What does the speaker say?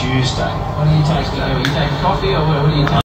Tuesday. What are you taking? Are you taking coffee or what are you taking?